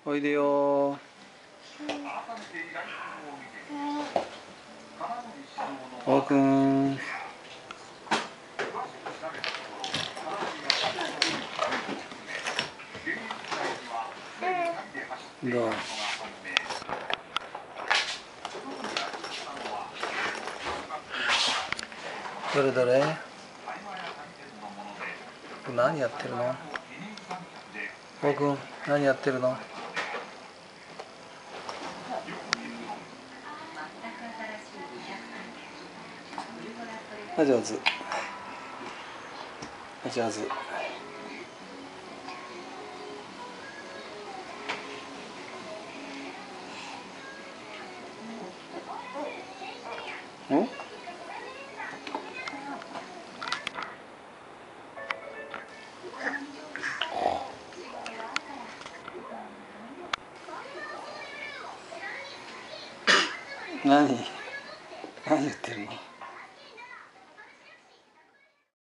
おいでよ。おうくん。どう？どれどれ？何やってるの？おうくん、何やってるの？上手。上手。ん？何言ってるの？